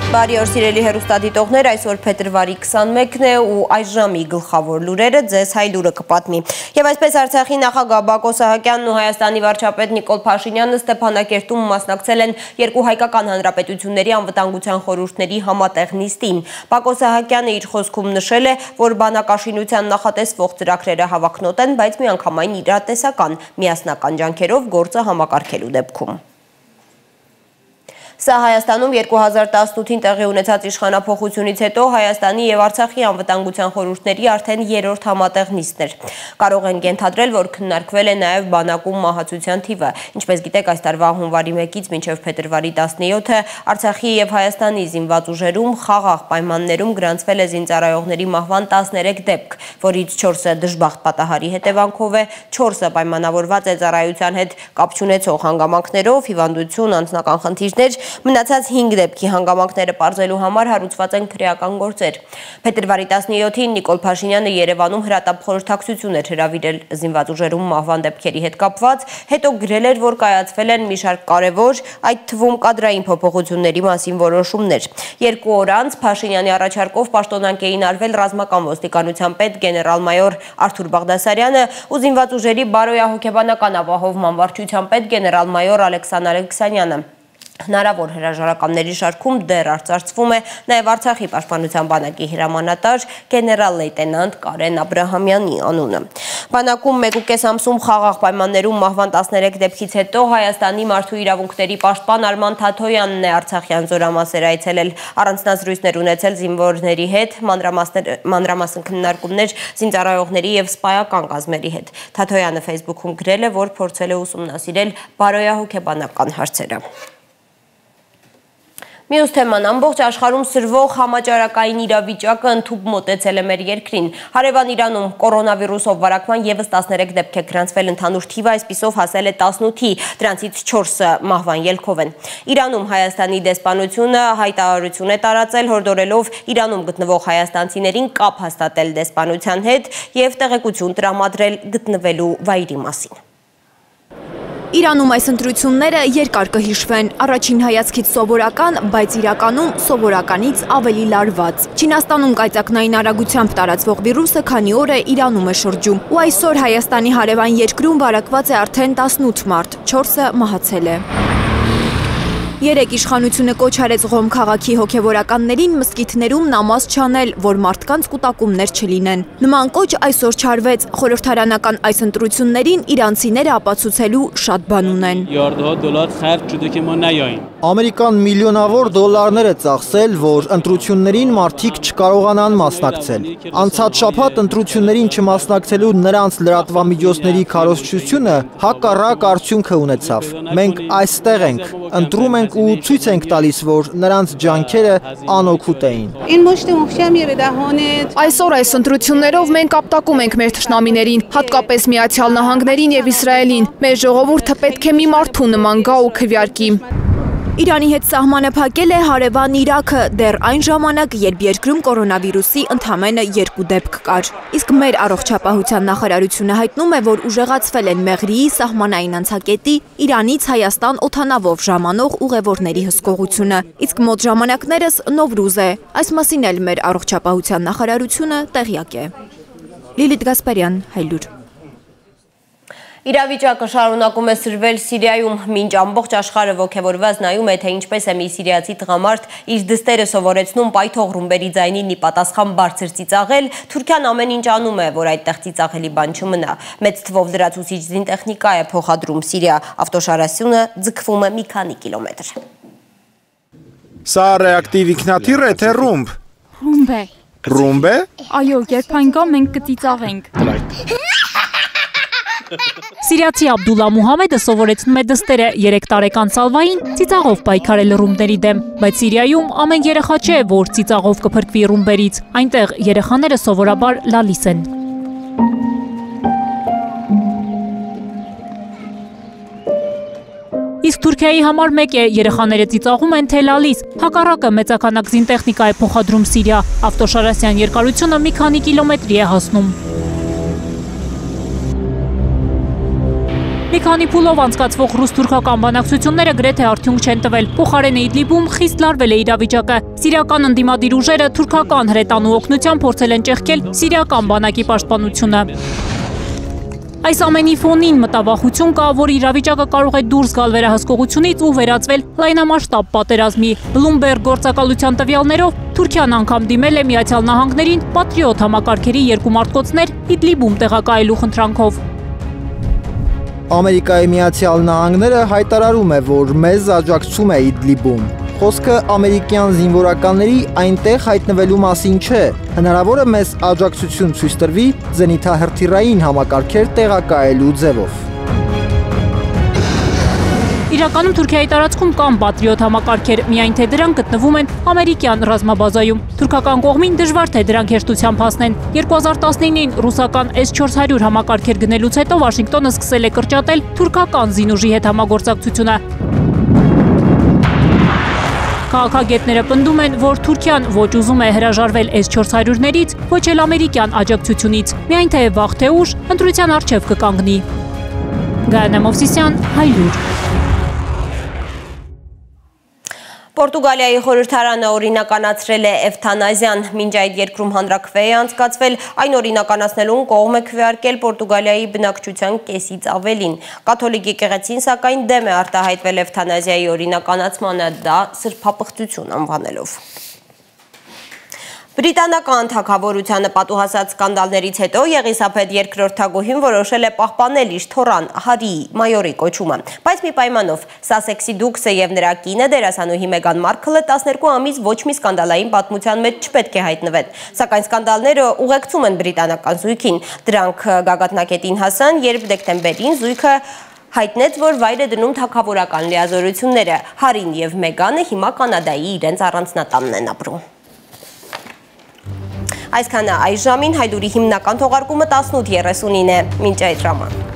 Բարի օր սիրելի հեռուստադիտողներ, այսօր փետրվարի 21-ն է ու այս ժամի գլխավոր լուրերը ձեզ Հայ լուրը կպատմի։ Եվ այսպես Արցախի նախագահ Բակո Սահակյանն ու Հայաստանի վարչապետ Նիկոլ Փաշինյանը Ստեփանակերտում մասնակցել են երկու հայկական հանրապետությունների անվտանգության խորհուրդների համատեղ նիստին։ Բակո Սահակյանը իր խոսքում նշել է, որ բանակաշինության նախատեսվող ծրագրերը հավակնոտ են, բայց միանգամայն իրատեսական, միասնական ջանքերով գործը համակարգելու դեպքում։ Սա Հայաստանում 2018-ին տեղի ունեցած իշխանափոխությունից հետո Հայաստանի եւ Արցախի անվտանգության խորհուրդների արդեն երրորդ համատեղ նիստն էր։ Կարող ենք ենթադրել, որ քննարկվել է նաեւ բանակում մահացության թիվը։ Ինչպես գիտեք, այս տարվա հունվարի 1-ից մինչև փետրվարի 17-ը Արցախի եւ Հայաստանի զինված ուժերում խաղաղ պայմաններում գրանցվել է զինծառայողների մահվան 13 դեպք, որից 4-ը դժբախտ պատահարի հետևանքով է, 4-ը պայմանավորված է ծառայության հետ կապ չունեցող հանգամանքներով, հիվանդություն, անձնական խնդիրներ, մնացած 5 դեպքի հանգամանքները պարզելու համար հարուցված են քրեական գործեր։ Փետրվարի 17-ին Նիկոլ Փաշինյանը Երևանում հրատապ խորհրդակցություն էր հրավիրել զինված ուժերում մահվան դեպքերի հետ կապված, հետո գրել էր, որ կայացվել են մի շարք կարևոր, այդ թվում կադրային փոփոխությունների մասին որոշումներ։ 2 օր անց Փաշինյանի առաջարկով պաշտոնանկ էին արվել ռազմական ոստիկանության պետ գեներալ-մայոր Արթուր Բաղդասարյանը ու զինված ուժերի բարոյահոգեբանական ապահովման վարչության պետ գեներալ-մայոր Ալեքսան Ալեքսանյանը։ Հնարավոր հրաժարականների շարքում դեռ արծարծվում է նաև Արցախի պաշտպանության բանակի հրամանատար գեներալ-լեյտենանտ Կարեն Աբրահամյանի անունը։ Բանակում 1.5 ամսում խաղաղ պայմաններում մահվան 13 դեպքից հետո Հայաստանի մարդու իրավունքների պաշտպան Արման Թաթոյանն է Արցախյան զորամասեր այցելել, առանձնազրույցներ ունեցել զինվորների հետ, մանրամասն քննարկումներ զինծառայողների եւ սպայական կազմերի հետ։ Թաթոյանը Facebook-ում գրել է, որ փորձել է ուսումնասիրել բարոյահոգեբանական հարցերը։ Մյուս թեման ամբողջ աշխարհում սրվող համաճարակային իրավիճակը ընդհուպ մոտեցել է մեր երկրին։ Հարևան Իրանում կորոնավիրուսով վարակման եւս 13 դեպք է գրանցվել, ընդհանուր թիվը այսպիսով հասել է 18-ի, դրանցից 4-ը մահվան ելքով են։ Իրանում Հայաստանի դեսպանությունը հայտարարություն է տարածել, հորդորելով Իրանում գտնվող հայաստանցիներին կապ հաստատել դեսպանության հետ եւ տեղեկություն տրամադրել գտնվելու վայրի մասին։ Իրանում այս ընտրությունները երկար կհիշվեն, առաջին հայացքից սովորական, բայց իրականում սովորականից ավելի լարված։ Չինաստանում կայծակնային արագությամբ տարածվող վիրուսը քանի օր է Իրանում է շրջում, ու այսօր Հայաստանի հարևան երկրում վարակված է արդեն 18 մարդ, 4-ը մահացել է։ Երեկ իշխանությունը կոչ արեց Ղոմ քաղաքի հոգևորականներին մզկիթներում նամազ չանել, որ մարդկանց կուտակումներ չլինեն։ Նման կոչ այսօր չարվեց, խորհրդարանական այս ընտրություններին իրանցիները ապացուցելու շատ բան ունեն։ Ամերիկան միլիոնավոր դոլարներ է ծախսել, որ ընտրություններին մարդիկ չկարողանան մասնակցել։ Անցած շաբաթ ընտրություններին չմասնակցելու նրանց լրատվամիջոցների քարոզչությունը հակառակ արդյունքը ունեցավ։ Մենք այստեղ ենք, ընտրում ենք ու ցույց ենք տալիս, որ նրանց ջանքերը անօգուտ էին։ Այսօր այս ընտրություններով մենք ապտակում ենք մեր թշնամիներին, հատկապես Միացյալ Նահանգներին եւ Իսրայելին։ Մեր ժողովուրդը պետք է մի մարդու նման գա ու քվեարկի։ Իրանի հետ սահմանը փակել է հարևան Իրաքը, դեռ այն ժամանակ, երբ երկրում կորոնավիրուսի ընդամենը 2 դեպք կար։ Իսկ մեր առողջապահության նախարարությունը հայտնում է, որ ուժեղացվել են Մեղրիի սահմանային անցակետի Իրանից Հայաստան օդանավով ժամանող ուղևորների հսկողությունը։ Իսկ մոտ ժամանակներս Նովրուզ է։ Այս մասին էլ մեր առողջապահության նախարարությունը տեղյակ է։ Լիլիթ Գասպարյան, Հայլուր։ Իրավիճակը շարունակում է սրվել Սիրիայում, մինչ ամբողջ աշխարհը ոգևորված նայում է, թե ինչպես է մի սիրիացի տղամարդ իր դստերը սովորեցնում պայթող ռումբերի ձայնին ի պատասխան բարձր ծիծաղել, Թուրքիան ամեն ինչ անում է, որ այդտեղ ծիծաղելի բան չմնա։ Մեծ թվով լրացուցիչ զինտեխնիկա է փոխադրում Սիրիա, ավտոշարասյունը ձգվում է մի քանի կիլոմետր։ Սա ռեակտիվ ինքնաթիռ է, թե ռումբ։ Ռումբ է։ Ռումբ է։ Այո, երբ այն գա, մենք կծիծաղենք։ Սիրիացի Աբդուլլա Մուհամեդը սովորեցնում է դստերը 3 տարեկան Սալվային ծիծաղով պայքարել ռումբների դեմ, բայց Սիրիայում ամեն երեխա չէ, որ ծիծաղով կփրկվի ռումբերից, այնտեղ երեխաները սովորաբար լալիս են։ Իսկ Թուրքիայի համար մեկ է, երեխաները ծիծաղում են, թե լալիս, հակառակը մեծականակ զինտեխնիկա է փոխադրում Սիրիա, ավտոշարասյան երկարությունը մի քանի կիլոմետրի է հասնում։ Մի քանի փուլով անցկացվող ռուս-թուրքական բանակցությունները գրեթե արդյունք չեն տվել։ Փոխարենը Իդլիբում խիստ լարվել է իրավիճակը։ Սիրիական ընդդիմադիր ուժերը թուրքական հրետանու օգնությամբ փորձել են ճեղքել սիրիական բանակի պաշտպանությունը։ Այս ամենի ֆոնին մտավախություն կա, որ իրավիճակը կարող է դուրս գալ վերահսկողությունից ու վերածվել լայնամասշտաբ պատերազմի։ Bloomberg գործակալության տվյալներով Թուրքիան անգամ դիմել է Միացյալ Նահանգներին Patriot համակարգերի 2 մարտկոցներ Իդլիբում տեղակայելու խնդրանքով։ Ամերիկայի Միացյալ Նահանգները հայտարարում է, որ մեզ աջակցում է Իդլիբում։ Խոսքը ամերիկյան զինվորականների այնտեղ հայտնվելու մասին չէ։ Հնարավոր է մեզ աջակցություն ցույց տրվի զենիթահրթիռային համակարգեր տեղակայելու ձևով։ Իրականում Թուրքիայի տարածքում կան Patriot համակարգեր, միայն թե դրանք գտնվում են ամերիկյան ռազմաբազայում։ Թուրքական կողմին դժվար թե դրանք հեշտությամբ հասնեն։ 2019-ին ռուսական S-400 համակարգեր գնելուց հետո Վաշինգտոնը սկսել է կրճատել թուրքական զինուժի հետ համագործակցությունը։ Քաղաքագետները պնդում են, որ Թուրքիան ոչ ուզում է հրաժարվել S-400-ներից, ոչ էլ ամերիկյան աջակցությունից, միայն թե վաղ թե ուշ ընտրության առջև կկանգնի։ Գայանե Մովսիսյան, Հայլուր։ Պորտուգալիայի խորհրդարանը օրինականացրել է էվթանազիան, մինչ այդ երկրում հանրաքվե է անցկացվել, այն օրինականացնելուն կողմ է քվեարկել Պորտուգալիայի բնակչության կեսից ավելին։ Կաթոլիկ եկեղեցին սակայն դեմ է արտահայտվել էվթանազիայի օրինականացմանը, դա սրբապղծություն անվանելով։ Բրիտանական թագավորությանը պատուհասած սկանդալներից հետո Եղիսաբեթ երկրորդագոհին որոշել է պահպանել իր թոռան Հարիի մայորի կոչումը, բայց մի պայմանով՝ Սասեքսի դուքսը եւ նրա կինը դերասանուհի Մեգան Մարքլը 12 ամիս ոչ մի սկանդալային պատմության մեջ չպետք է հայտնվեն, սակայն սկանդալները ուղեկցում են բրիտանական զույգին, դրանք գագաթնակետին հասան, երբ դեկտեմբերին զույգը հայտնեց, որ վայր է դնում թագավորական լիազորությունները, Հարին եւ Մեգանը հիմա Կանադայի իրենց առանձնատանն են ապրում։ Այսքանը այս ժամին Հայդուրի հիմնական թողարկումը 18:30-ին է, մինչ այդ ժամանակ։